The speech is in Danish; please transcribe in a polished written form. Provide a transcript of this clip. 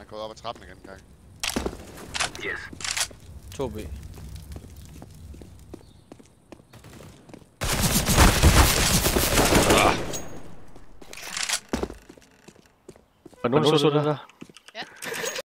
er gået op ad trappen igen en gang. Yes. 2B. Var nogen så det der?